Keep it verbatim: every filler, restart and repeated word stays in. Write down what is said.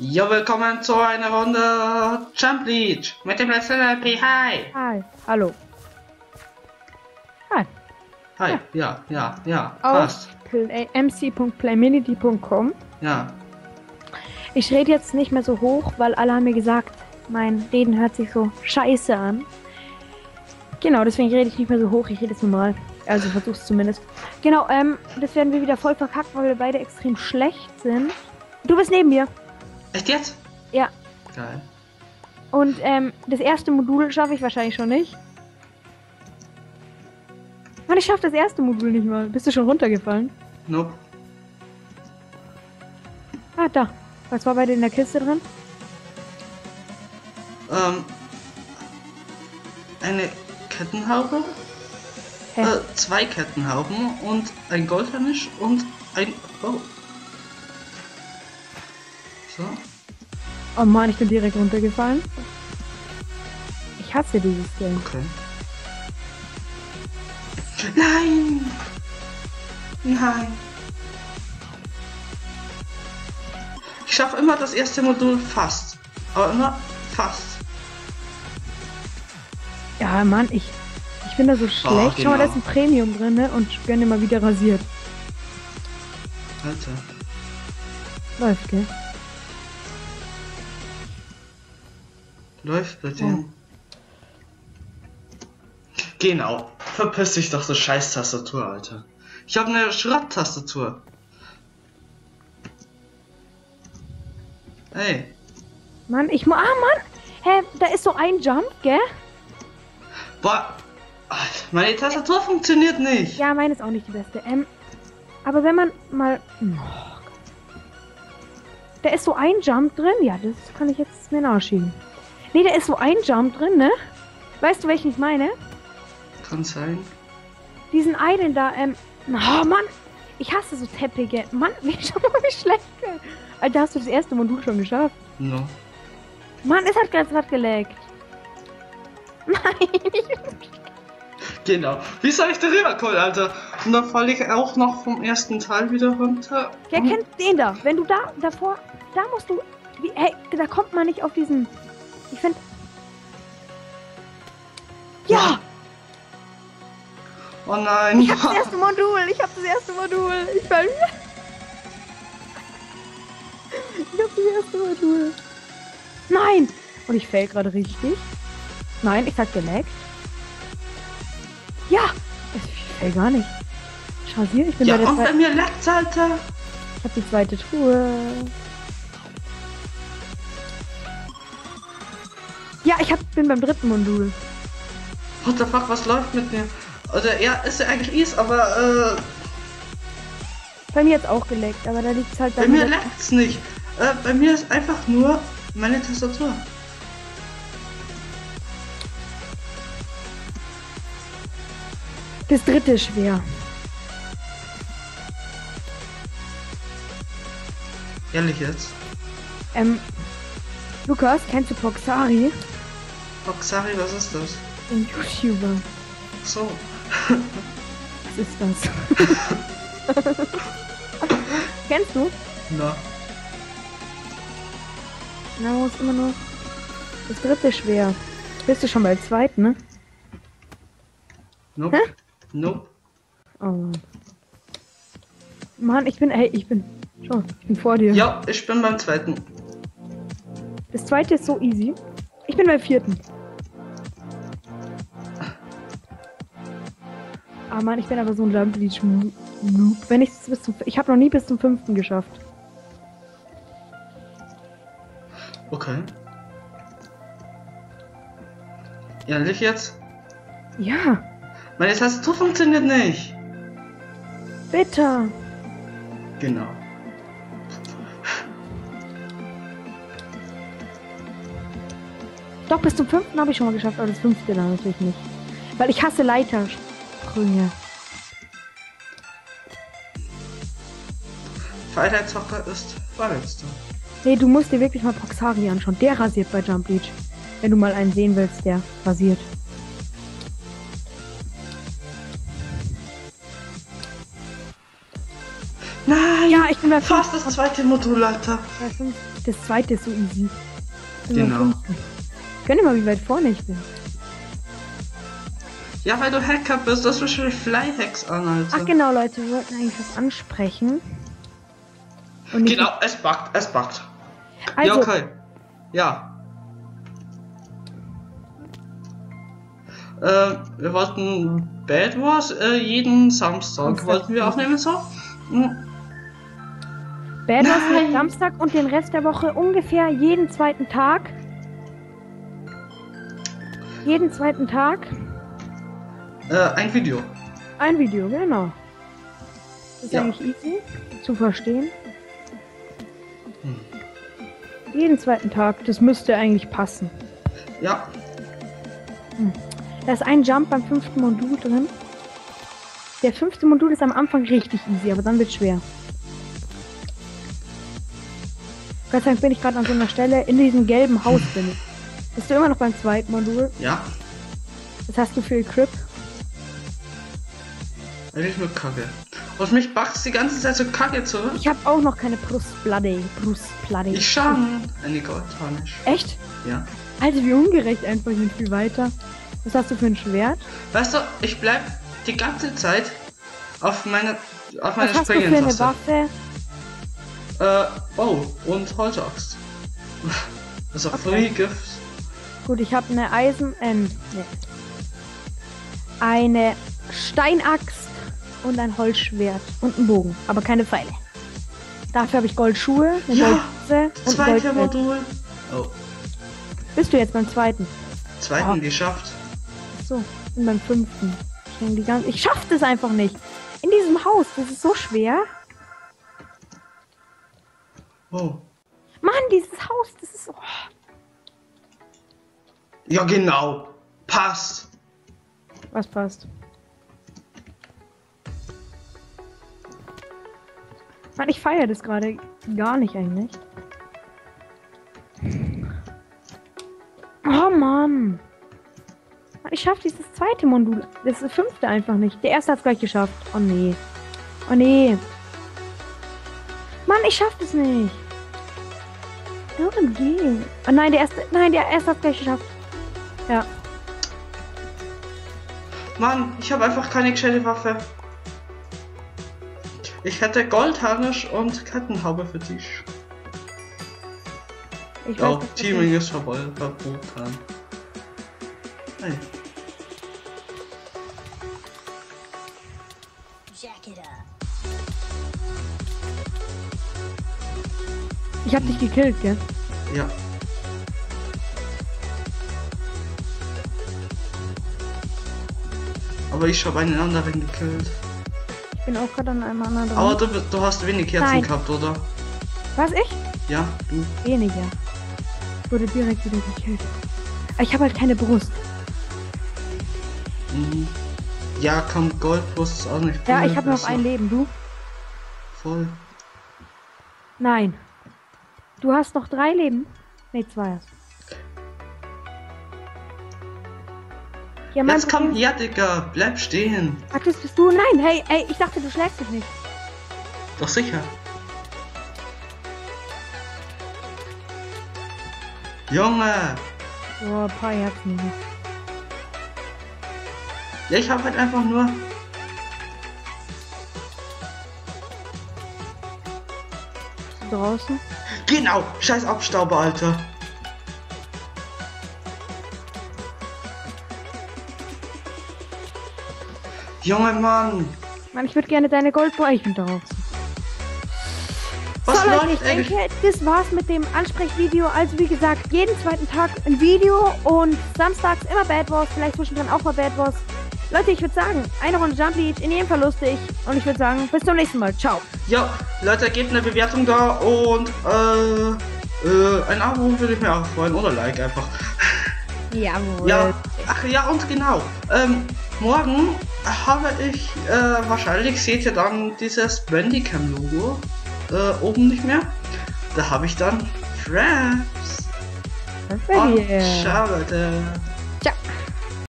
Ja, willkommen zu einer Runde Jump League mit dem letzten L P. Hi! Hi, hallo. Hi. Hi, ja, ja, ja, ja Auf passt. m c punkt playminity punkt com. Ja. Ich rede jetzt nicht mehr so hoch, weil alle haben mir gesagt, mein Reden hört sich so scheiße an. Genau, deswegen rede ich nicht mehr so hoch, ich rede jetzt normal. Also versuch's zumindest. Genau, ähm, das werden wir wieder voll verkackt, weil wir beide extrem schlecht sind. Du bist neben mir. Echt jetzt? Ja. Geil. Und ähm, das erste Modul schaffe ich wahrscheinlich schon nicht. Mann, ich schaffe das erste Modul nicht mal. Bist du schon runtergefallen? Nope. Ah, da. Was war bei dir in der Kiste drin? Ähm. Eine Kettenhaube. Hä? Äh, zwei Kettenhauben und ein Goldharnisch und ein. Oh. So. Oh Mann, ich bin direkt runtergefallen. Ich hasse dieses Game. Okay. Nein! Nein! Ich schaffe immer das erste Modul fast. Aber immer fast. Ja, Mann, ich, ich bin da so schlecht. Oh, Schau mal, da genau. ist ein Premium drin, ne? Und ich werde immer wieder rasiert. Alter. Läuft, gell? Läuft bei dem. Genau. Verpiss dich doch, so scheiß Tastatur, Alter. Ich habe eine Schrott-Tastatur. Ey. Mann, ich mu... Ah, Mann! Hä, da ist so ein Jump, gell? Boah. Alter, meine Tastatur funktioniert nicht. Ja, meine ist auch nicht die beste. Ähm, aber wenn man mal... Oh, da ist so ein Jump drin. Ja, das kann ich jetzt mir nachschieben. Nee, da ist so ein Jump drin, ne? Weißt du, welchen ich meine? Kann sein. Diesen einen da, ähm... Oh, Mann! Ich hasse so Teppiche. Mann, wie schon mal wie schlecht. Alter, hast du das erste Modul schon geschafft? No. Mann, es hat gerade grad geleckt. Nein, ich... Genau. Wie soll ich darüber kommen, Alter? Und dann falle ich auch noch vom ersten Teil wieder runter. Wer kennt den da? Wenn du da, davor, da musst du... Wie, hey, da kommt man nicht auf diesen... Ich finde... Ja! Oh nein. Ich hab das erste Modul! Ich hab das erste Modul! Ich fall... Ich hab das erste Modul! Nein! Und ich fail gerade richtig. Nein, ich sag geleckt. Ja! Ich fail gar nicht. Schasier, ich bin Ja, bei der und bei zweiten... mir leckt's, Alter. Ich hab die zweite Truhe. Ja, ich hab, bin beim dritten Modul. What the fuck, was läuft mit mir? Oder ja, ist ja eigentlich is, aber äh, Bei mir jetzt auch geleckt, aber da liegt's halt bei dann... mir leckt's nicht. Äh, bei mir ist einfach nur meine Tastatur. Das dritte ist schwer. Ehrlich jetzt? Ähm, Lukas, kennst du Poxari? Boxari, was ist das? Ein YouTuber. So. Was ist das? Kennst du? Na. Na, muss immer noch... Das dritte ist schwer. Bist du schon beim zweiten, ne? Nope. Hä? Nope. Oh Mann. Mann, ich bin... Hey, ich bin... Schau, ich bin vor dir. Ja, ich bin beim zweiten. Das zweite ist so easy. Ich bin beim vierten. Ah Mann, ich bin aber so ein Jump League Noob. Wenn ich bis zum... Ich habe noch nie bis zum fünften geschafft. Okay. Ehrlich jetzt? Ja, Meine Tastatur funktioniert nicht. bitte. Genau. Doch, bis zum fünften habe ich schon mal geschafft, aber das fünfte dann natürlich nicht. Weil ich hasse Leitersprünge. Freiheitshocker ist Vorletzter. Nee, du musst dir wirklich mal Poxari anschauen. Der rasiert bei Jump League. Wenn du mal einen sehen willst, der rasiert. Nein! Ja, ich bin Und bei Fast das zweite Modul, Alter. bei fünf, das zweite ist so easy. Und Genau. beim fünften. Gönn dir mal, wie weit vorne ich bin. Ja, weil du Hacker bist, das ist wahrscheinlich Flyhacks an, Alter. Ach genau, Leute, wir wollten eigentlich was ansprechen. Und nicht Genau, es buggt, es buggt. Also, Ja, okay. Ja. Äh, wir wollten Bad Wars äh, jeden Samstag Samstag. wollten wir aufnehmen, so. Hm. Bad Wars Nein. wird Samstag und den Rest der Woche ungefähr jeden zweiten Tag. Jeden zweiten Tag Äh, ein Video. ein Video, genau. Das ist Ja. eigentlich easy zu verstehen. Hm. Jeden zweiten Tag, das müsste eigentlich passen. Ja. Da ist ein Jump beim fünften Modul drin. Der fünfte Modul ist am Anfang richtig easy, aber dann wird schwer. Gott sei Dank bin ich gerade an so einer Stelle, in diesem gelben Haus bin ich. Bist du immer noch beim zweiten Modul? Ja. Was hast du für Equip? Eigentlich nur Kacke. Und mich buggt die ganze Zeit so Kacke zu. Ich habe auch noch keine Brustplatte. Brustplatte. Ich schon. Eine Goldharnisch. Echt? Ja. Alter, wie ungerecht einfach, ich bin viel weiter. Was hast du für ein Schwert? Weißt du, ich bleib die ganze Zeit auf meine auf meine Was hast du für eine Springen-Taste. Waffe? Äh, oh, und Holzaxt. Das ist auch Okay. Free Gift. Gut, ich habe eine Eisen... Ähm, nee. Eine Steinaxt und ein Holzschwert und einen Bogen, aber keine Pfeile. Dafür habe ich Goldschuhe, eine Ja, Goldhose und ein Zweite Goldschwert. Modul. Oh, Bist du jetzt beim zweiten? zweiten Ah. geschafft. So, und beim fünften. Ich, häng die ganze, ich schaff das einfach nicht. In diesem Haus, das ist so schwer. Oh. Mann, dieses Haus, das ist... Oh. Ja, genau. Passt. Was passt? Mann, ich feiere das gerade gar nicht eigentlich. Oh Mann. Mann, ich schaff dieses zweite Modul. Das ist das fünfte einfach nicht. Der erste hat's gleich geschafft. Oh nee. Oh nee. Mann, ich schaff das nicht. O M G. Oh nein, der erste. Nein, der erste hat's gleich geschafft. Ja. Mann, ich habe einfach keine gescheite Waffe. Ich hätte Goldharnisch und Kettenhaube für dich. Ich Ja, weiß nicht, Teaming ist vorbei, verboten. Hey. Jack it up. ich hab dich gekillt, gell? Ja. Aber ich habe einen anderen gekillt. Ich bin auch gerade an einem anderen dran. Aber du, du hast wenig Herzen Nein. gehabt, oder? Was, ich? Ja, du. Weniger. Ich wurde direkt wieder gekillt. Aber ich habe halt keine Brust. Mhm. Ja, komm, Goldbrust ist auch nicht Ja, viel ich habe noch besser. ein Leben. Du? Voll. Nein. Du hast noch drei Leben? Ne, zwei hast. Ja, mein Jetzt komm Problem- her, Digga. Bleib stehen. Ach, das bist du? Nein, hey, ey, ich dachte, du schlägst dich nicht. Doch sicher. Junge. Boah, ein paar Herzen. hier. Ja, ich habe halt einfach nur... Bist du draußen? Genau, scheiß Abstauber, Alter. Junge Mann. Mann, ich würde gerne deine Goldboy. Ich bin draußen. Was So, Leute, läuft ich eigentlich? denke, das war's mit dem Ansprechvideo. Also wie gesagt, jeden zweiten Tag ein Video und samstags immer Bad Wars, vielleicht zwischendrin auch mal Bad Wars. Leute, ich würde sagen, eine Runde Jump Lead, in jedem Fall lustig. Und ich würde sagen, bis zum nächsten Mal. Ciao. Ja, Leute, gebt eine Bewertung da und äh, äh, ein Abo würde ich mir auch freuen. Oder Like einfach. Jawohl. Ja, ach ja, und genau. Ähm, morgen habe ich, äh, wahrscheinlich seht ihr dann dieses Bandicam-Logo äh, oben nicht mehr. Da habe ich dann Fraps. Und Yeah. ciao, Leute.